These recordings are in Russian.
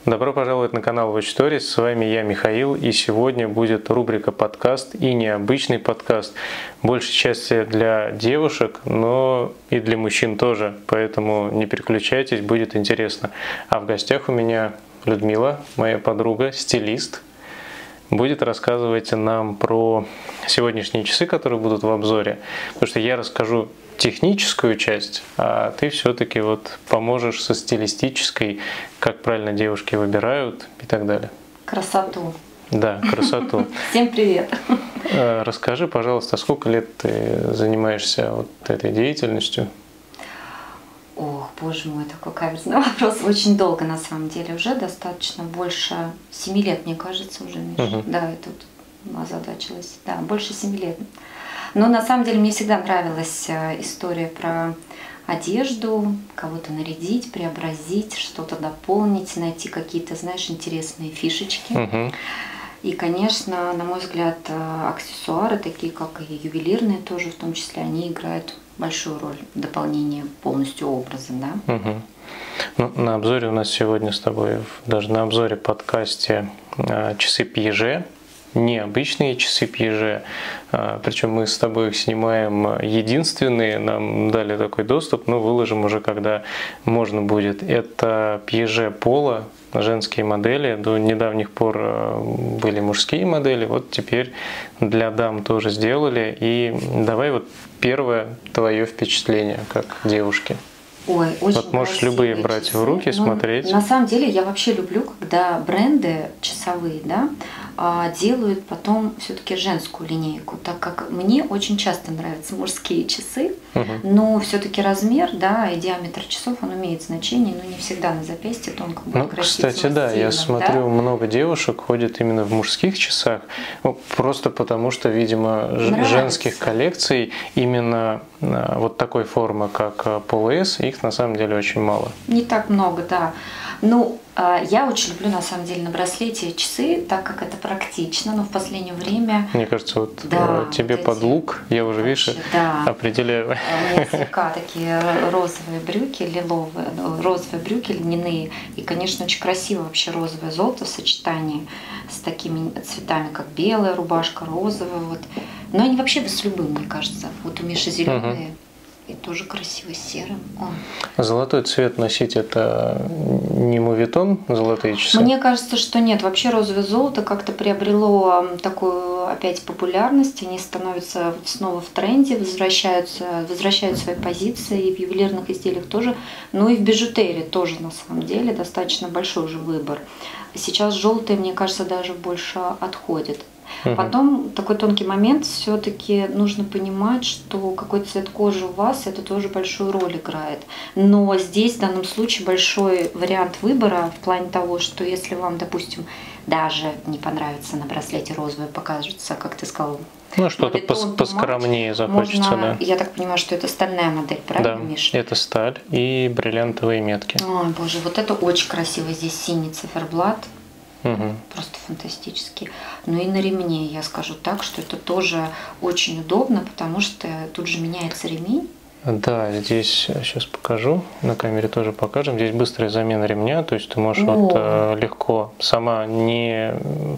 Добро пожаловать на канал Watch Stories. С вами я, Михаил, и сегодня будет рубрика подкаст и необычный подкаст. Большей части для девушек, но и для мужчин тоже, поэтому не переключайтесь, будет интересно. А в гостях у меня Людмила, моя подруга, стилист, будет рассказывать нам про сегодняшние часы, которые будут в обзоре, потому что я расскажу техническую часть, а ты все-таки вот поможешь со стилистической, как правильно девушки выбирают и так далее. Красоту. Да, красоту. Всем привет. Расскажи, пожалуйста, сколько лет ты занимаешься вот этой деятельностью? Ох, боже мой, такой каверзный вопрос. Очень долго, на самом деле, уже достаточно, больше 7 лет, мне кажется, уже, Миша. Да, я тут озадачилась. Да, больше 7 лет. Но на самом деле мне всегда нравилась история про одежду, кого-то нарядить, преобразить, что-то дополнить, найти какие-то, знаешь, интересные фишечки. И, конечно, на мой взгляд, аксессуары, такие как и ювелирные тоже, в том числе, они играют большую роль в дополнении полностью образа, да? Ну, на обзоре у нас сегодня с тобой, даже на обзоре подкасте часы Piaget. Необычные часы Piaget, причем мы с тобой их снимаем единственные, нам дали такой доступ, но выложим уже когда можно будет. Это Piaget Polo, женские модели, до недавних пор были мужские модели, вот теперь для дам тоже сделали. И давай вот первое твое впечатление как девушки. Ой, очень вот можешь любые брать часы. в руки, смотреть. На самом деле я вообще люблю, когда бренды часовые, да, делают потом все-таки женскую линейку, так как мне очень часто нравятся мужские часы, но все-таки размер, да, и диаметр часов, он имеет значение, но не всегда на запястье тонко будет красиво. Кстати, да, я смотрю, да? Много девушек ходят именно в мужских часах, просто потому что, видимо, женских коллекций именно вот такой формы, как Polo S, их на самом деле очень мало. Не так много, да. Ну, я очень люблю, на самом деле, на браслете часы, так как это практично, но в последнее время... Мне кажется, вот да, тебе вот под лук, я уже, видишь, да. определяю. У меня слегка такие розовые брюки, лиловые, розовые брюки льняные, и, конечно, очень красиво вообще розовое золото в сочетании с такими цветами, как белая рубашка, розовая, вот. Но они вообще без любы, мне кажется. Вот у Миши зеленые. И тоже красиво серым. Золотой цвет носить — это не мувитон, золотые часы? Мне кажется, что нет. Вообще розовое золото как-то приобрело такую опять популярность. Они становятся снова в тренде, возвращают свои позиции. И в ювелирных изделиях тоже. Ну и в бижутерии тоже на самом деле достаточно большой уже выбор. Сейчас желтые, мне кажется, даже больше отходят. Потом такой тонкий момент, все-таки нужно понимать, что какой цвет кожи у вас, это тоже большую роль играет. Но здесь в данном случае большой вариант выбора в плане того, что если вам, допустим, даже не понравится на браслете розовое, покажется, как ты сказал, ну, что-то поскромнее захочется, можно, да. Я так понимаю, что это стальная модель, правильно, да, Миша? Это сталь и бриллиантовые метки. Ой, боже, вот это очень красиво. Здесь синий циферблат. Просто фантастически. Ну и на ремне я скажу так, что это тоже очень удобно, потому что тут же меняется ремень. Да, здесь сейчас покажу, на камере тоже покажем. Здесь быстрая замена ремня, то есть ты можешь легко сама не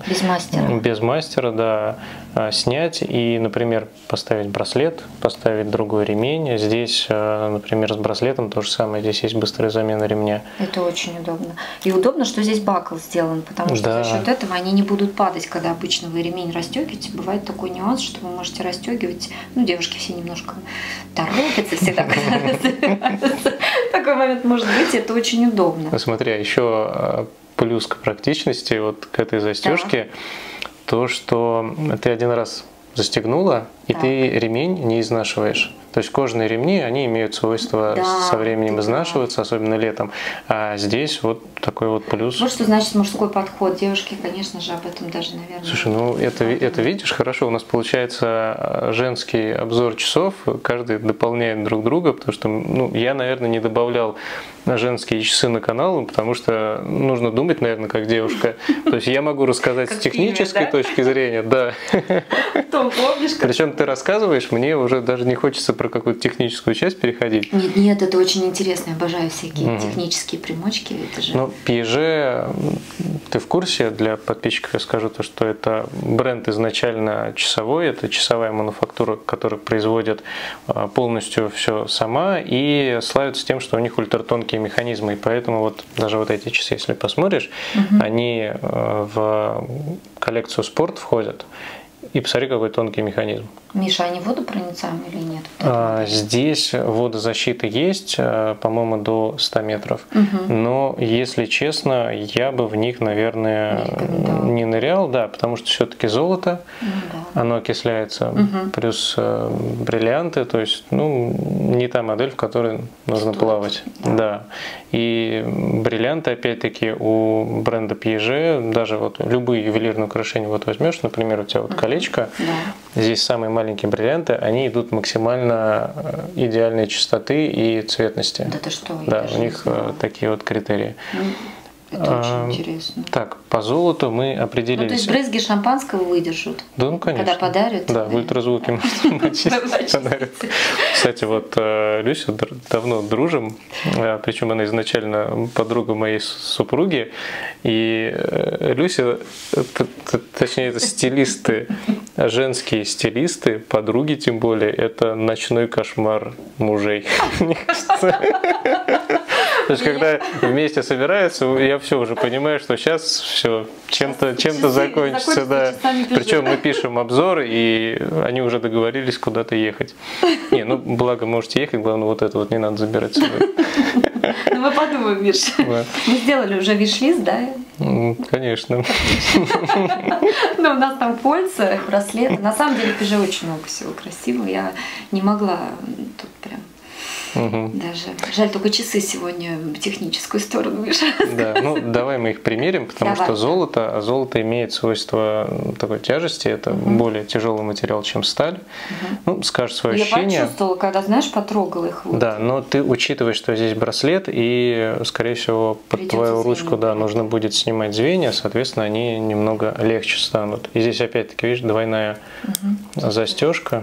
без мастера, да, снять и, например, поставить браслет, поставить другой ремень. Здесь, например, с браслетом то же самое, здесь есть быстрая замена ремня. Это очень удобно. И удобно, что здесь бакл сделан, потому что за счет этого они не будут падать, когда обычно вы ремень расстегиваете. Бывает такой нюанс, что вы можете расстегивать, ну, девушки все немножко торопятся всегда, такой момент может быть, это очень удобно. Смотри, еще плюс к практичности, вот к этой застежке, то, что ты один раз застегнула, и ты ремень не изнашиваешь. То есть кожаные ремни, они имеют свойство со временем изнашиваться, особенно летом. А здесь вот такой вот плюс. Вот что значит мужской подход. Девушки, конечно же, об этом даже, наверное... Слушай, ну это видишь, хорошо. У нас получается женский обзор часов. Каждый дополняет друг друга, потому что я, наверное, не добавлял женские часы на канал, потому что нужно думать, наверное, как девушка. То есть я могу рассказать с технической точки зрения, да. В том помнишь? Причем ты рассказываешь, мне уже даже не хочется про какую-то техническую часть переходить. Нет, это очень интересно. Я обожаю всякие технические примочки. Это же... Ну, Piaget, ты в курсе, для подписчиков я скажу, то, что это бренд изначально часовой, это часовая мануфактура, которая производит полностью все сама и славится тем, что у них ультратонкие механизмы. И поэтому вот даже вот эти часы, если посмотришь, они в коллекцию спорт входят. И посмотри, какой тонкий механизм. Миша, они водопроницаемые или нет? Здесь водозащита есть, по-моему, до 100 метров. Но, если честно, я бы в них, наверное, не нырял, да, потому что все-таки золото, оно окисляется, плюс бриллианты, то есть, ну, не та модель, в которой нужно плавать. Да. И бриллианты, опять-таки, у бренда Piaget, даже вот любые ювелирные украшения вот возьмешь, например, у тебя вот колечко, здесь самые маленькие бриллианты, они идут максимально идеальной чистоты и цветности. Да ты что? Да, у них такие вот критерии. Это очень интересно. Так, по золоту мы определились. Ну, то есть брызги шампанского выдержат? Да, ну конечно. Когда подарят? Да, в ультразвуке подарят. Кстати, вот Люся давно дружим, причем она изначально подруга моей супруги, и Люся, точнее, это стилисты, женские стилисты, подруги тем более, это ночной кошмар мужей. То есть, когда вместе собираются, я все уже понимаю, что сейчас все чем-то закончится. Да. Причем мы пишем обзор, и они уже договорились куда-то ехать. Не, ну благо можете ехать, главное вот это вот не надо забирать с собой. Ну мы подумаем, Миш. Мы сделали уже виш-лист, да? Конечно. Ну, у нас там кольца, браслеты. На самом деле, в Piaget очень много всего красивого. Я не могла тут прям... Даже жаль, только часы сегодня техническую сторону мешают. Да, ну давай мы их примерим, потому что золото имеет свойство такой тяжести, это более тяжелый материал, чем сталь. Ну, скажешь свое ощущение. Я почувствовала, когда, знаешь, потрогала их. Вот. Да, но ты учитываешь, что здесь браслет, и, скорее всего, под твою ручку, да, нужно будет снимать звенья, соответственно, они немного легче станут. И здесь опять-таки, видишь, двойная застежка.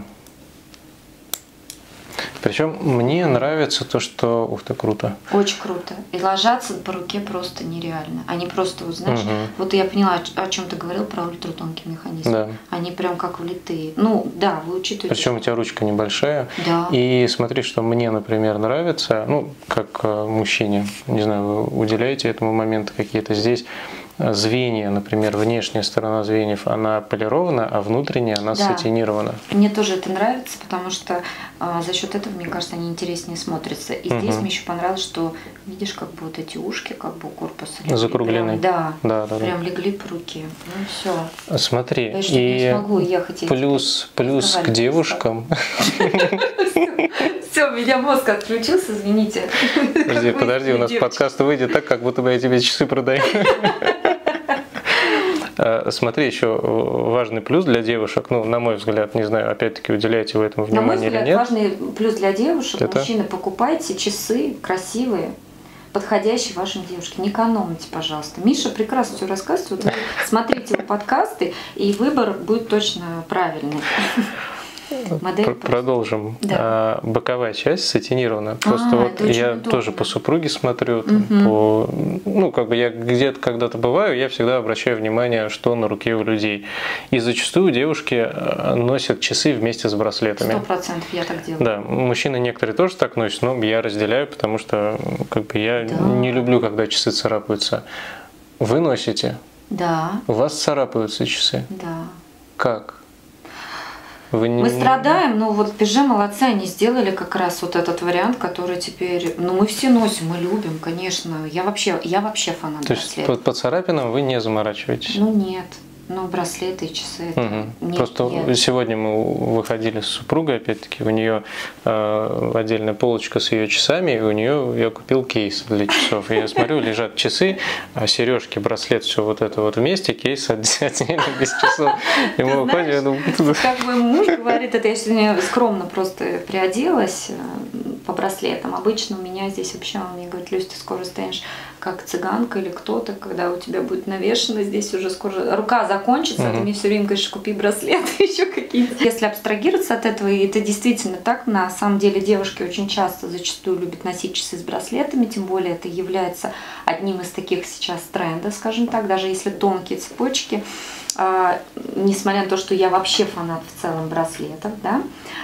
Причем мне нравится то, что... Ух ты, круто. Очень круто. И ложатся по руке просто нереально. Они просто, вот, знаешь, вот я поняла, о чем ты говорил про ультратонкий механизм. Да. Они прям как влитые. Ну, да, вы учитываете. Причем у тебя ручка небольшая. Да. И смотри, что мне, например, нравится, ну, как мужчине, не знаю, вы уделяете этому моменту какие-то здесь... Звенья, например, внешняя сторона звеньев, она полирована, а внутренняя она сатинирована. Мне тоже это нравится, потому что за счет этого, мне кажется, они интереснее смотрятся. И здесь мне еще понравилось, что видишь, как бы вот эти ушки, как бы у корпуса легли. Закруглены. Прям, да, прям легли по руке. Ну все. Смотри, я и не смогу ехать. Плюс к девушкам. Все, у меня мозг отключился, извините. Подожди, у нас подкаст выйдет так, как будто бы я тебе часы продаю. Смотри, еще важный плюс для девушек, ну, на мой взгляд, не знаю, опять-таки, уделяете вы этому внимание или нет. На мой взгляд, важный плюс для девушек, мужчины, покупайте часы красивые, подходящие вашим девушке. Не экономьте, пожалуйста. Миша прекрасно все рассказывает. Вот вы смотрите его подкасты, и выбор будет точно правильный. Продолжим. Да. Боковая часть сатинирована. Просто вот я тоже по супруге смотрю, ну, как бы я где-то когда-то бываю, я всегда обращаю внимание, что на руке у людей. И зачастую девушки носят часы вместе с браслетами. 100% я так делаю. Да, мужчины некоторые тоже так носят, но я разделяю, потому что как бы я не люблю, когда часы царапаются. Вы носите? Да. У вас царапаются часы? Да. Как? Мы страдаем, но вот Piaget молодцы, они сделали как раз вот этот вариант, который теперь, ну мы все носим, мы любим, конечно. Я вообще фанат браслета. То есть по царапинам вы не заморачиваетесь? Ну нет. Ну, браслеты и часы. Просто сегодня мы выходили с супругой, опять-таки, у нее отдельная полочка с ее часами, и у нее я купил кейс для часов. И я смотрю, лежат часы, а сережки, браслет, все вот это вот вместе, кейс отдельно без часов. И мы выходим, как мой муж говорит, это я сегодня скромно просто приоделась, по браслетам. Обычно у меня здесь вообще, он мне говорит: Люсь, ты скоро станешь как цыганка или кто-то, когда у тебя будет навешено здесь уже скоро рука закончится, а ты мне все время говоришь: купи браслеты, еще какие-то. Если абстрагироваться от этого, и это действительно так, на самом деле девушки очень часто, зачастую любят носить часы с браслетами, тем более это является одним из таких сейчас трендов, скажем так, даже если тонкие цепочки. Несмотря на то, что я вообще фанат в целом браслетов, да,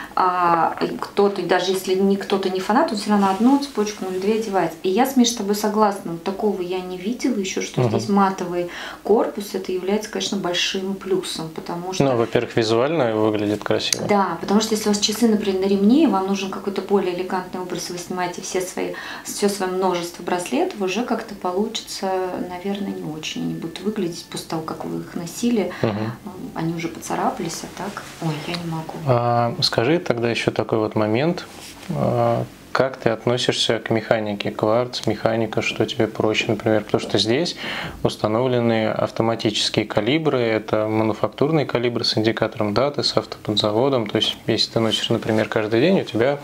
кто-то, даже если кто-то не фанат, он все равно одну цепочку, ну, две одевает. И я с Мишей с тобой согласна, вот такого я не видела еще, что здесь матовый корпус, это является, конечно, большим плюсом, потому что... Ну, во-первых, визуально выглядит красиво. Да, потому что если у вас часы, например, на ремне, и вам нужен какой-то более элегантный образ, вы снимаете все свое множество браслетов, уже как-то получится, наверное, не очень. Они будут выглядеть после того, как вы их носили, они уже поцарапались, а так, ой, я не могу. Скажи тогда еще такой вот момент, как ты относишься к механике, кварц, механика, что тебе проще, например, потому что здесь установлены автоматические калибры, это мануфактурные калибры с индикатором даты, с автоподзаводом, то есть если ты носишь, например, каждый день, у тебя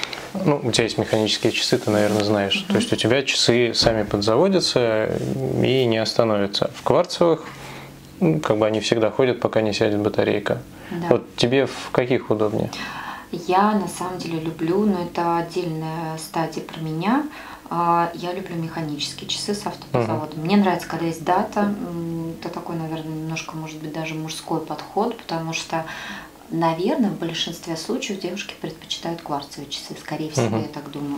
есть механические часы, ты, наверное, знаешь, то есть у тебя часы сами подзаводятся и не остановятся. В кварцевых как бы они всегда ходят, пока не сядет батарейка. Да. Вот тебе в каких удобнее? Я на самом деле люблю, но это отдельная стадия про меня. Я люблю механические часы с автоподзаводом. Мне нравится, когда есть дата. Это такой, наверное, немножко, может быть, даже мужской подход, потому что, наверное, в большинстве случаев девушки предпочитают кварцевые часы, скорее всего, я так думаю.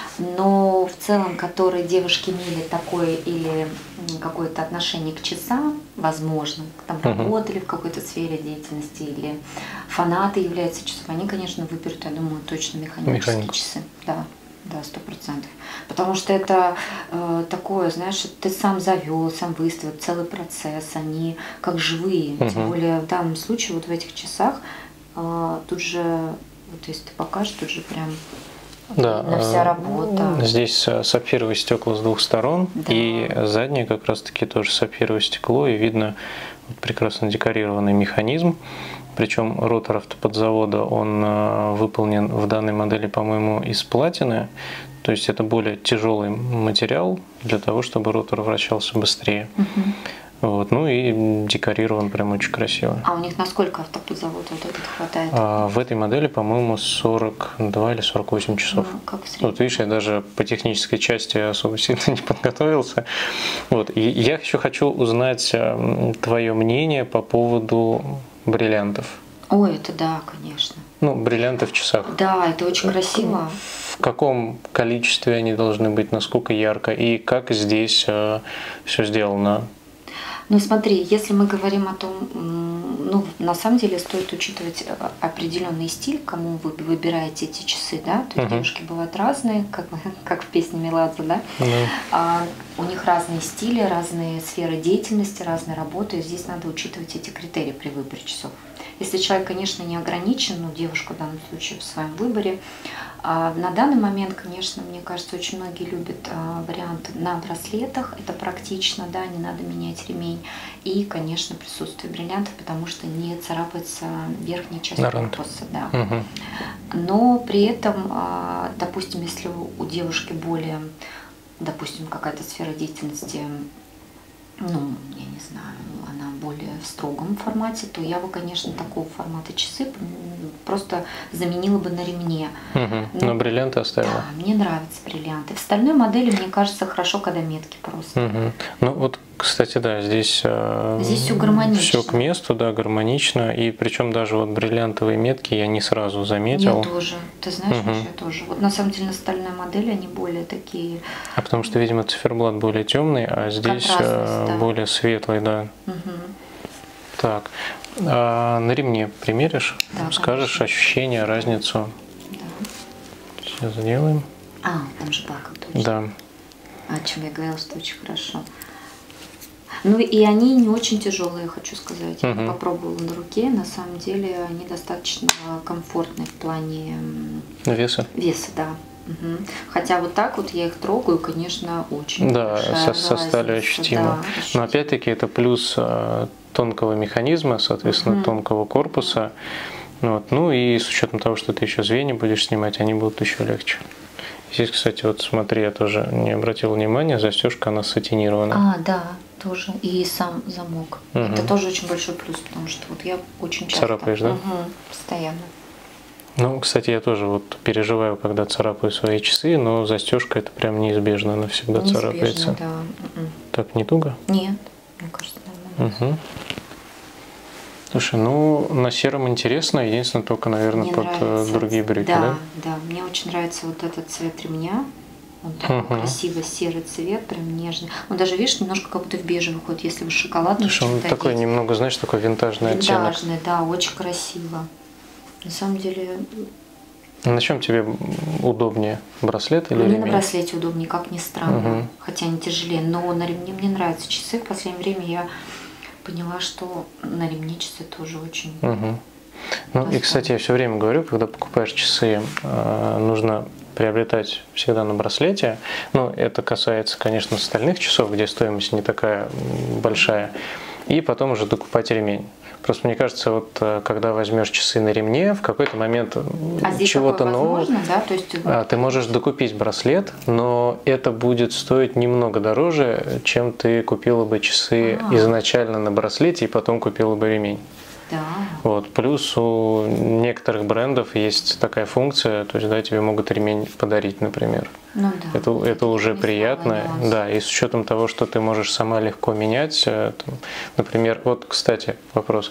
Но в целом, которые девушки имели такое или какое-то отношение к часам, возможно, там работали в какой-то сфере деятельности или фанаты являются часов, они, конечно, выберут, я думаю, точно механические часы. Да. Да, 100%. Потому что это такое, знаешь, ты сам завел, сам выставил, целый процесс, они как живые. Тем более в данном случае, вот в этих часах, тут же, вот если ты покажешь, тут же прям видно вся работа. Здесь сапфировые стекла с двух сторон, да. И заднее как раз-таки тоже сапфировое стекло, и видно вот прекрасно декорированный механизм. Причем ротор автоподзавода, он выполнен в данной модели, по-моему, из платины. То есть это более тяжелый материал для того, чтобы ротор вращался быстрее. Вот. Ну и декорирован прям очень красиво. А у них насколько автоподзавод вот этот хватает? В этой модели, по-моему, 42 или 48 часов. Вот видишь, я даже по технической части особо сильно не подготовился. Вот. И я еще хочу узнать твое мнение по поводу бриллиантов. Ой, это да, конечно. Ну, бриллианты в часах. Да, это очень красиво. В каком количестве они должны быть, насколько ярко, и как здесь все сделано? Ну смотри, если мы говорим о том, ну на самом деле стоит учитывать определенный стиль, кому вы выбираете эти часы, да, то есть девушки бывают разные, как в песне Меладзе, да, у них разные стили, разные сферы деятельности, разные работы, и здесь надо учитывать эти критерии при выборе часов. Если человек, конечно, не ограничен, но девушка в данном случае в своем выборе, на данный момент, конечно, мне кажется, очень многие любят вариант на браслетах, это практично, да, не надо менять ремень, и, конечно, присутствие бриллиантов, потому что не царапается верхняя часть корпуса, да. Но при этом, допустим, если у девушки более, допустим, какая-то сфера деятельности, ну, я не знаю, она более в строгом формате, то я бы, конечно, такого формата часы просто заменила бы на ремне. Но бриллианты оставила? Да, мне нравятся бриллианты. В стальной модели, мне кажется, хорошо, когда метки просто. Ну вот, кстати, да, здесь все гармонично. Все к месту, да, гармонично. И причем даже вот бриллиантовые метки я не сразу заметил. Я тоже. Ты знаешь, я тоже. Вот на самом деле на стальной модели они более такие. А потому что, видимо, циферблат более темный, а здесь более светлый, да. Так, на ремне примеришь? Да, скажешь ощущения, разницу? Да. Сейчас сделаем. Там же баком точно. Да. О чем я говорила, что очень хорошо. Ну и они не очень тяжелые, хочу сказать. Я попробовала на руке, на самом деле они достаточно комфортные в плане веса. Веса, да. Хотя вот так вот я их трогаю, конечно, очень. Да, со стали ощутимо. Да, но опять-таки это плюс тонкого механизма, соответственно, тонкого корпуса. Вот. Ну и с учетом того, что ты еще звенья будешь снимать, они будут еще легче. Здесь, кстати, вот смотри, я тоже не обратил внимания, застежка, она сатинирована. Да, тоже. И сам замок. Это тоже очень большой плюс, потому что вот я очень часто... Царапаешь, да? Постоянно. Ну, кстати, я тоже вот переживаю, когда царапаю свои часы, но застежка это прям неизбежно, она всегда царапается. Да. Так не туго? Нет, мне кажется, нормально. Слушай, ну на сером интересно, единственное только, наверное, мне под нравится. другие брюки, да? Да, мне очень нравится вот этот цвет ремня. Он такой красивый серый цвет, прям нежный. Он даже, видишь, немножко как будто в бежевый ходит, если вы шоколадный. Слушай, он такой немного, знаешь, такой винтажный оттенок. Винтажный, да, очень красиво. На самом деле... На чем тебе удобнее, браслет или ремень? Мне на браслете удобнее, как ни странно, хотя они тяжелее. Но на ремне мне нравятся часы. В последнее время я поняла, что на ремне часы тоже очень... Ну и, кстати, я все время говорю, когда покупаешь часы, нужно приобретать всегда на браслете. Ну, это касается, конечно, остальных часов, где стоимость не такая большая. И потом уже докупать ремень. Просто мне кажется, вот когда возьмешь часы на ремне, в какой-то момент чего-то нового, да? То есть... ты можешь докупить браслет, но это будет стоить немного дороже, чем ты купила бы часы изначально на браслете и потом купила бы ремень. Да. Вот. Плюс у некоторых брендов есть такая функция, то есть, да, тебе могут ремень подарить, например. Ну, да. Это уже приятно. Да, и с учетом того, что ты можешь сама легко менять. Там, например, вот, кстати, вопрос.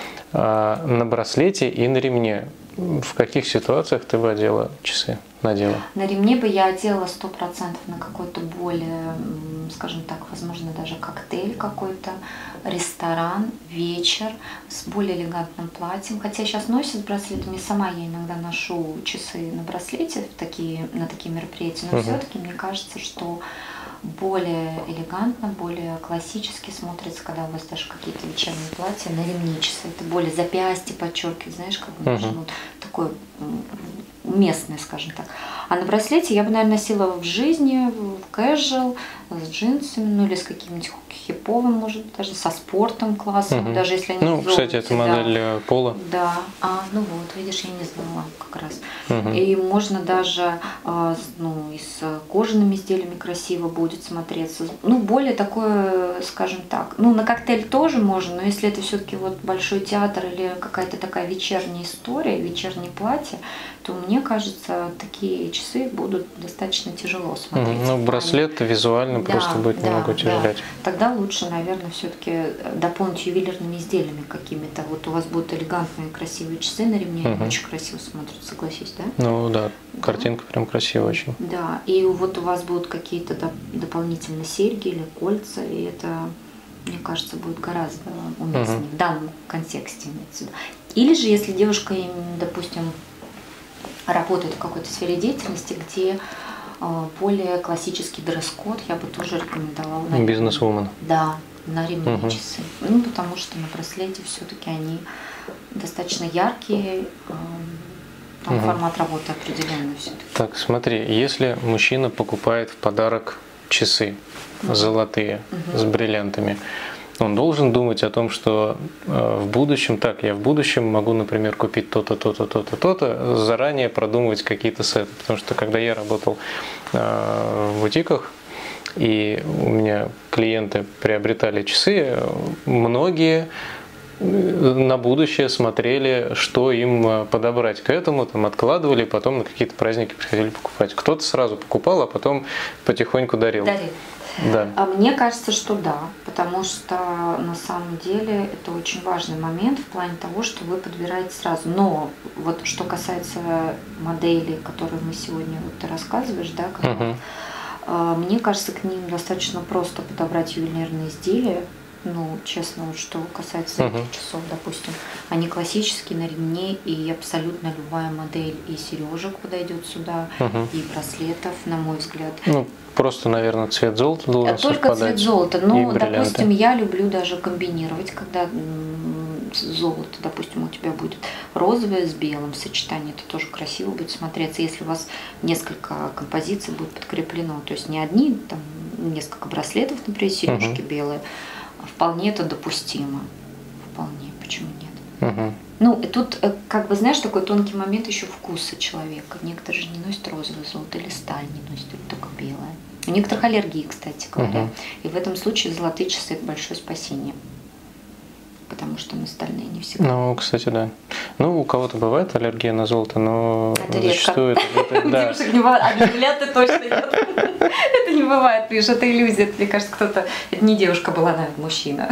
На браслете и на ремне в каких ситуациях ты бы одела часы? Надела? На ремне бы я одела 100% на какой-то более, скажем так, возможно, даже коктейль какой-то, ресторан, вечер с более элегантным платьем. Хотя сейчас носят с браслетами, сама я иногда ношу часы на браслете на такие мероприятия, но все-таки мне кажется, что более элегантно, более классически смотрится, когда у вас даже какие-то вечерние платья на ремне часы. Это более запястье подчеркивает, знаешь, как бы вот такое местное, скажем так. А на браслете я бы, наверное, носила в жизни, в casual, с джинсами, ну или с каким-нибудь хиповым, может быть, даже со спортом классом, даже если они Ну, кстати, это модель Пола. Да. Ну вот, видишь, я не знала как раз. И можно даже, и с кожаными изделиями красиво будет смотреться. Ну, более такое, скажем так, ну, на коктейль тоже можно, но если это все-таки вот большой театр или какая-то такая вечерняя история, вечернее платье, то мне кажется, такие часы будут достаточно тяжело смотреть. Ну, браслет визуально просто будет немного утяжелять. Тогда лучше, наверное, все-таки дополнить ювелирными изделиями какими-то. Вот у вас будут элегантные, красивые часы на ремне, они очень красиво смотрятся, согласись, да? Ну да, картинка прям красивая очень. Да, и вот у вас будут какие-то дополнительные серьги или кольца, и это, мне кажется, будет гораздо уместнее в данном контексте. Или же, если девушка, допустим, работает в какой-то сфере деятельности, где более классический дресс-код, я бы тоже рекомендовала. Бизнес-вумен. Да, на ремне часы. Ну, потому что на браслете все-таки они достаточно яркие, там формат работы определенный все-таки. Так, смотри, если мужчина покупает в подарок часы золотые с бриллиантами, он должен думать о том, что в будущем, я в будущем могу, например, купить то-то, то-то, то-то, то-то, заранее продумывать какие-то сеты. Потому что когда я работал в бутиках, и у меня клиенты приобретали часы, многие на будущее смотрели, что им подобрать к этому, там откладывали, потом на какие-то праздники приходили покупать. Кто-то сразу покупал, а потом потихоньку дарил. Да. А мне кажется, что да, потому что на самом деле это очень важный момент в плане того, что вы подбираете сразу. Но вот что касается моделей, которые мы сегодня ты рассказываешь, да, мне кажется, к ним достаточно просто подобрать ювелирные изделия. Ну, честно, вот что касается этих часов, допустим, они классические на ремне, и абсолютно любая модель и сережек подойдет сюда, и браслетов, на мой взгляд. Ну, просто, наверное, цвет золота должен совпадать. Только цвет золота. Но, допустим, я люблю даже комбинировать, когда золото, допустим, у тебя будет розовое с белым сочетание, это тоже красиво будет смотреться, если у вас несколько композиций будет подкреплено, то есть не одни, там, несколько браслетов, например, сережки белые, вполне это допустимо. Вполне, почему нет? Угу. Ну, и тут, как бы, знаешь, такой тонкий момент еще вкуса человека. Некоторые же не носят розовое золото или сталь не носят, только белое. У некоторых аллергии, кстати говоря. Угу. И в этом случае золотые часы – это большое спасение. Потому что мы стальные не всегда. Ну, кстати, да. Ну, у кого-то бывает аллергия на золото, но это зачастую редко. У девушек не бывает, а для меня-то точно нет. Это не бывает, видишь, это иллюзия. Мне кажется, кто-то... Это не девушка была, наверное, мужчина.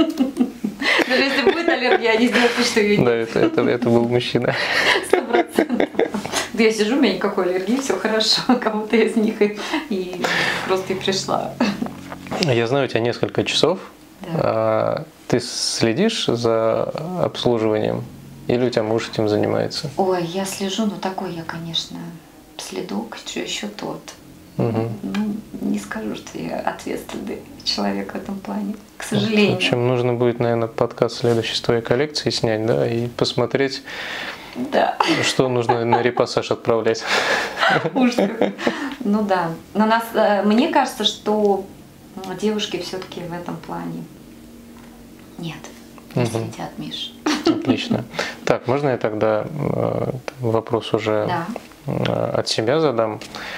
Даже если будет аллергия, они сделают то, что ее нет. Да, это был мужчина. 100%. Да я сижу, у меня никакой аллергии, все хорошо. Кому-то из них и просто и пришла. Я знаю, у тебя несколько часов. Да. Ты следишь за обслуживанием? Или у тебя муж этим занимается? Ой, я слежу, но такой я, конечно, следок, что еще тот. Угу. Ну, не скажу, что я ответственный человек в этом плане, к сожалению. В общем, нужно будет, наверное, подкаст следующий с твоей коллекции снять, да, и посмотреть, да. Что нужно на репассаж отправлять. Ужас. Ну да. Но мне кажется, что девушки все-таки в этом плане нет. Не следят, Миш. Отлично. Так, можно я тогда вопрос уже от себя задам?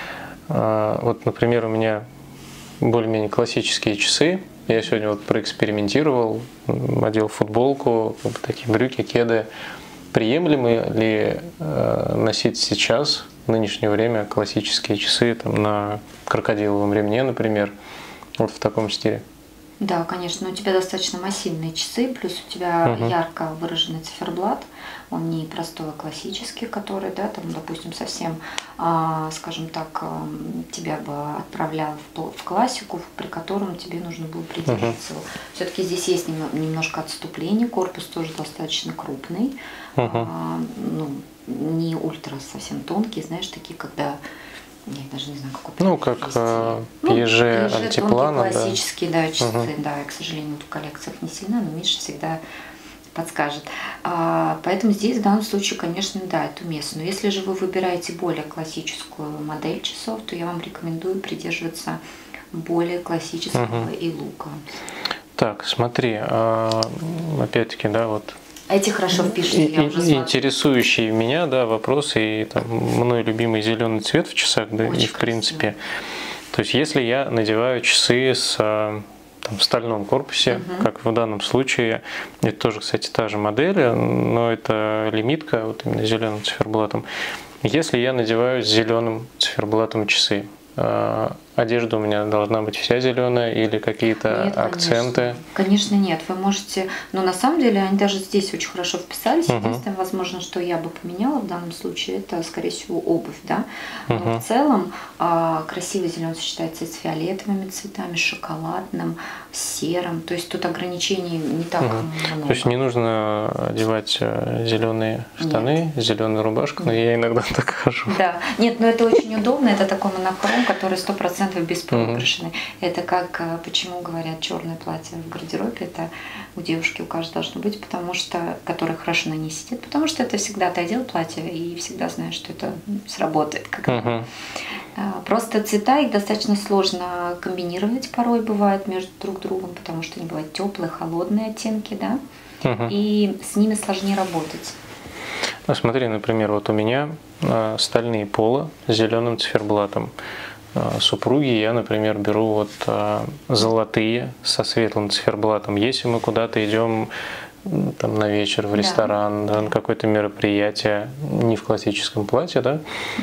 Вот, например, у меня более-менее классические часы. Я сегодня вот проэкспериментировал, одел футболку, такие брюки, кеды. Приемлемо ли носить сейчас, в нынешнее время, классические часы там, на крокодиловом ремне, например, вот в таком стиле? Да, конечно, у тебя достаточно массивные часы, плюс у тебя ярко выраженный циферблат, он не простой, а классический, который, да, там, допустим, совсем, скажем так, тебя бы отправлял в классику, при котором тебе нужно было придерживаться. Все-таки здесь есть немножко отступление, корпус тоже достаточно крупный, ну, не ультра совсем тонкий, знаешь, такие, когда... Я даже не знаю, какой Ну, как Пиаже альтиплана, классические, да, часы, да, и, к сожалению, в коллекциях не сильно, но Миша всегда подскажет. Поэтому здесь в данном случае, конечно, да, это уместно. Но если же вы выбираете более классическую модель часов, то я вам рекомендую придерживаться более классического и лука. Так, смотри, опять-таки, да, вот эти хорошо впишутся, я уже смотрю. Интересующий меня, да, вопрос, и там, мной любимый зеленый цвет в часах, да, очень и в принципе. То есть, если я надеваю часы с там, в стальном корпусе, как в данном случае, это тоже, кстати, та же модель, но это лимитка, вот именно зеленым циферблатом. Если я надеваю с зеленым циферблатом часы, одежда у меня должна быть вся зеленая или какие-то акценты? Конечно, нет. Вы можете, но на самом деле они даже здесь очень хорошо вписались. Единственное, возможно, что я бы поменяла в данном случае, это, скорее всего, обувь, да. Но в целом красивый зеленый сочетается с фиолетовыми цветами, шоколадным, серым. То есть тут ограничений не так много. То есть не нужно одевать зеленые штаны, зеленую рубашку, но я иногда так хожу. Да, нет, но это очень удобно. Это такой монохром, который 100% беспроигрышный. Это как, почему говорят, черное платье в гардеробе, это у девушки у каждой должно быть, потому что, которое хорошо на ней сидит, потому что это всегда ты одел платье и всегда знаешь, что это сработает. Просто цвета, их достаточно сложно комбинировать порой бывает между друг другом, потому что они бывают теплые, холодные оттенки, да, и с ними сложнее работать. Смотри, например, вот у меня стальные поло с зеленым циферблатом. Супруги я, например, беру вот золотые со светлым циферблатом. Если мы куда-то идем там, на вечер, в ресторан, да, на какое-то мероприятие, не в классическом платье, да,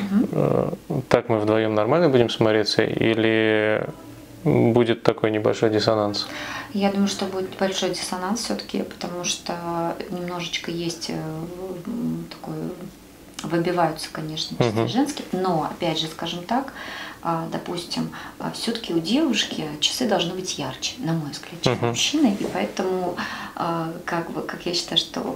так мы вдвоем нормально будем смотреться или будет такой небольшой диссонанс? Я думаю, что будет большой диссонанс все-таки, потому что немножечко есть такой, выбиваются, конечно, часы женские, но, опять же, скажем так, допустим, все-таки у девушки часы должны быть ярче, на мой взгляд, чем у мужчины, и поэтому, как я считаю, что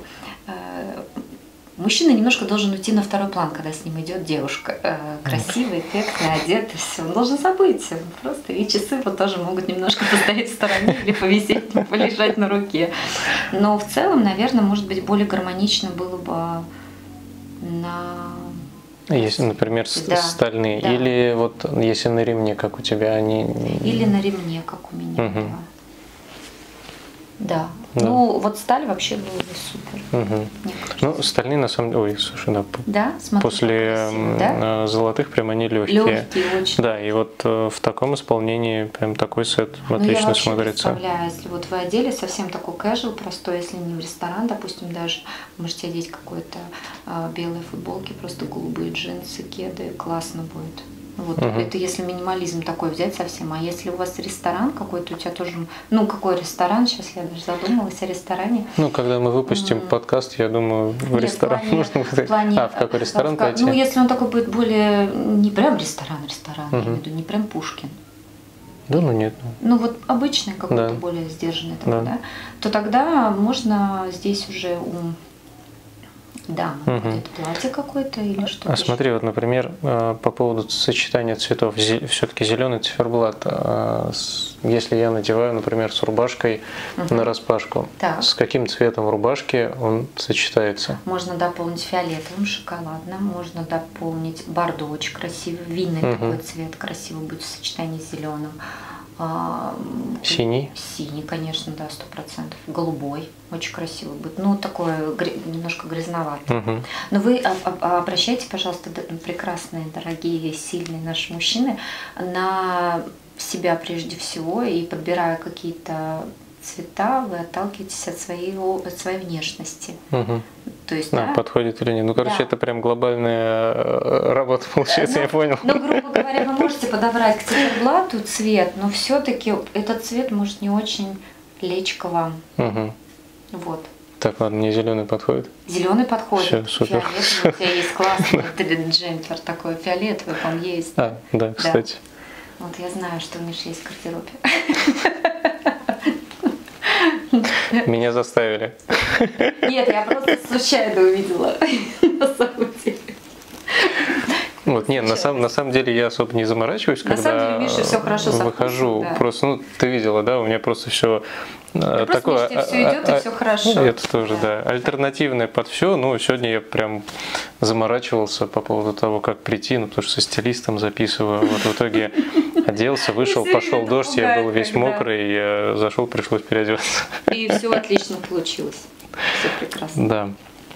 мужчина немножко должен уйти на второй план, когда с ним идет девушка. Красивая, эффектная, одетая, все. Он должен забыть. Просто и часы вот тоже могут немножко постоять в стороне или повисеть, полежать на руке. Но в целом, наверное, может быть, более гармонично было бы на... Если, например, стальные. Да. Или вот если на ремне, как у тебя, они... Или на ремне, как у меня, да. Да. Да. Ну, вот сталь вообще было бы супер. Угу. Ну, стальные на самом деле, ой, слушай, да, Да, смотри, после да? золотых прям они легкие. Легкие очень. Да, и вот в таком исполнении прям такой сет отлично я вообще смотрится. представляю, если вот вы одели совсем такой casual, простой, если не в ресторан, допустим, даже можете одеть какой-то белые футболки, просто голубые джинсы, кеды, классно будет. Вот, это если минимализм такой взять совсем. А если у вас ресторан какой-то, у тебя тоже... Ну, какой ресторан? Сейчас я даже задумалась о ресторане. Ну, когда мы выпустим подкаст, я думаю, в ресторан можно сказать. В какой ресторан пойти? Ну, если он такой будет более... Не прям ресторан, я имею в виду, не прям Пушкин. Да, ну нет. Ну, вот обычный какой-то, более сдержанный такой, да? То тогда можно здесь уже дамы будет платье какое-то или что-то. А смотри, вот, например, по поводу сочетания цветов, все-таки зеленый циферблат, если я надеваю, например, с рубашкой нараспашку, с каким цветом рубашки он сочетается? Можно дополнить фиолетовым, шоколадным, можно дополнить бордо, очень красивый, винный такой цвет, красивый будет в сочетании с зеленым. Синий? Синий, конечно, да, 100%. Голубой, очень красивый будет. Ну, такой немножко грязноватый. Но вы обращайте, пожалуйста, прекрасные, дорогие, сильные наши мужчины, на себя прежде всего, и подбирая какие-то цвета, вы отталкиваетесь от своей внешности. То есть, подходит или нет. Ну, короче, это прям глобальная работа получается, я понял. Ну, грубо говоря, вы можете подобрать к циферблату цвет, но все-таки этот цвет может не очень лечь к вам. Вот. Так, ладно, мне зеленый подходит. Зеленый подходит. Все, супер. Фиолетовый у тебя есть классный джемпер такой, фиолетовый, он есть. Да, кстати. Вот я знаю, что у Миши есть в гардеробе. Меня заставили. Нет, я просто случайно увидела на самом деле. Вот, нет, на самом деле я особо не заморачиваюсь, когда самом деле, Миша, всё хорошо со выхожу. вкусом, да. Просто, ну, ты видела, да, у меня просто все такое. Просто все идет и все хорошо. Это тоже, да. Альтернативное под все. Ну, сегодня я прям заморачивался по поводу того, как прийти, ну, потому что со стилистом записываю. Вот в итоге оделся, вышел, пошел дождь, я был весь мокрый, я зашел, пришлось переодеваться. И все отлично получилось. Все прекрасно. Да.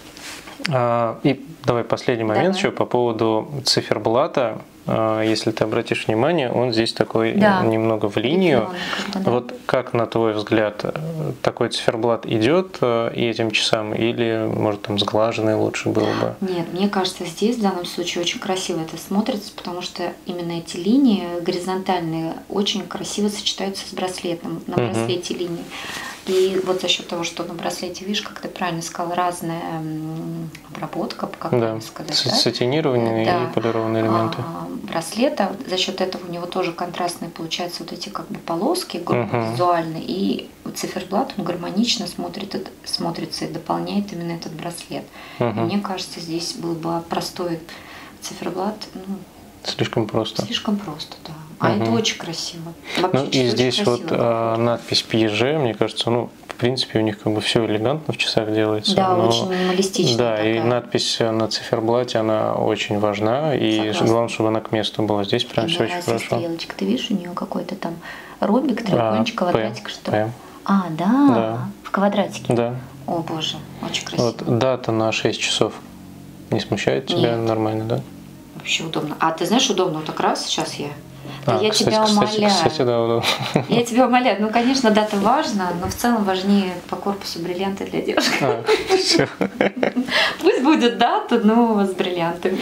И давай последний момент еще по поводу циферблата. Если ты обратишь внимание, он здесь такой немного в линию. Вот как, на твой взгляд, такой циферблат идет и этим часам, или, может, там сглаженный лучше было бы? Нет, мне кажется, здесь в данном случае очень красиво это смотрится, потому что именно эти линии горизонтальные очень красиво сочетаются с браслетом, на браслете линии. И вот за счет того, что на браслете, видишь, как ты правильно сказал, разная обработка, как сказать, сатинирование и полированные элементы. Браслета, за счет этого у него тоже контрастные получаются вот эти как бы полоски визуальные, и циферблат, он гармонично смотрится и дополняет именно этот браслет. И мне кажется, здесь был бы простой циферблат, слишком просто. Слишком просто, да. А это очень красиво. Вообще, и здесь вот надпись Piaget, мне кажется, в принципе, у них как бы все элегантно в часах делается. Да, очень минималистично. Да, такая. И надпись на циферблате, она очень важна. И главное, чтобы она к месту была. Здесь прям все очень хорошо. Стрелочка. Ты видишь, у нее какой-то там ромбик, треугольничек, квадратик, что ли? Да. В квадратике? Да. О, боже, очень красиво. Вот дата на 6 часов. Не смущает тебя? Нет. Нормально, да? Вообще удобно. А ты знаешь, удобно, вот так раз, сейчас я... я тебя умоляю. Кстати, да, удобно. Я тебя умоляю. Ну, конечно, дата важна, но в целом важнее по корпусу бриллианты для девушек. Все. Пусть будет дата, но с бриллиантами.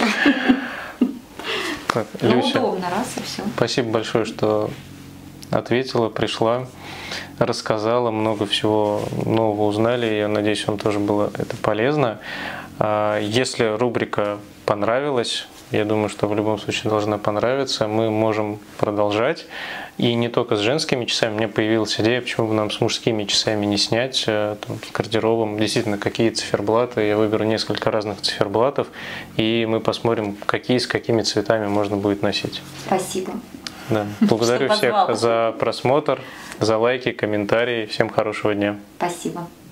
Люся, удобно, раз и все. Спасибо большое, что ответила, пришла, рассказала, много всего нового узнали. Я надеюсь, вам тоже было это полезно. Если рубрика понравилась, я думаю, что в любом случае должна понравиться, мы можем продолжать. И не только с женскими часами. У меня появилась идея, почему бы нам с мужскими часами не снять, с гардеробом. Действительно, какие циферблаты. Я выберу несколько разных циферблатов, и мы посмотрим, какие с какими цветами можно будет носить. Спасибо. Да. Благодарю всех за просмотр, за лайки, комментарии. Всем хорошего дня. Спасибо.